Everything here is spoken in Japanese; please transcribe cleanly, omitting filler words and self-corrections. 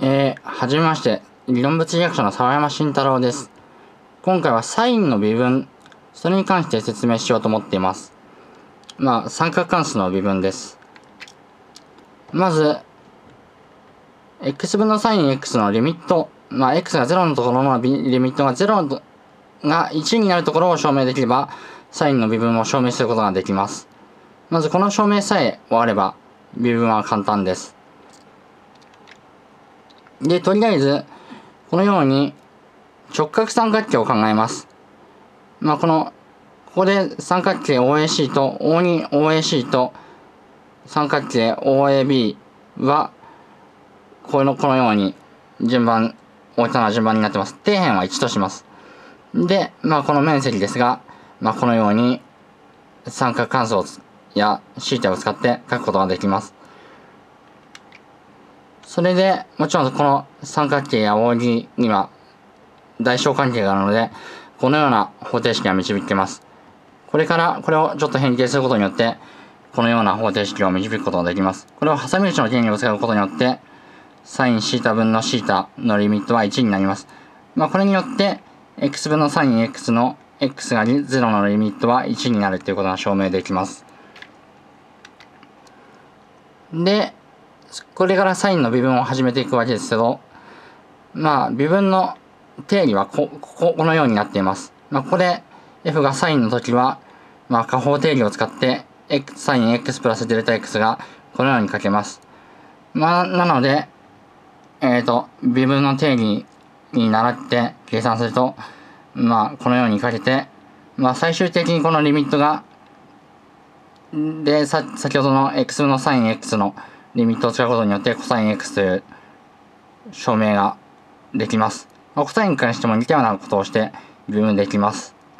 はじめまして、理論物理学者の沢山慎太郎です。今回はサインの微分、それに関して説明しようと思っています。三角関数の微分です。まず、x 分のサイン x のリミット、x が0のところのリミットが0が1になるところを証明できれば、サインの微分を証明することができます。まずこの証明さえ終われば、微分は簡単です。で、とりあえず、このように直角三角形を考えます。ここで三角形 OAC と O2OAC と三角形 OAB は、このように大きさの順番になってます。底辺は1とします。で、この面積ですが、このように三角関数やθを使って書くことができます。それで、もちろんこの三角形や扇には大小関係があるので、このような方程式が導けます。これからこれをちょっと変形することによって、このような方程式を導くことができます。これを挟み撃ちの原理を使うことによって、サインθ分のθのリミットは1になります。これによって、x 分のサイン x の x が0のリミットは1になるということが証明できます。で、これからサインの微分を始めていくわけですけど、微分の定理はこのようになっています。ここで f がサインの時は、加法定理を使って、サイン x プラスデルタ x がこのように書けます。なので、微分の定理に習って計算すると、このように書けて、最終的にこのリミットが、先ほどの x 分のサイン x のリミットを使うことによってコサイン x という証明ができます。コサインに関しても似たようなことをして微分できます。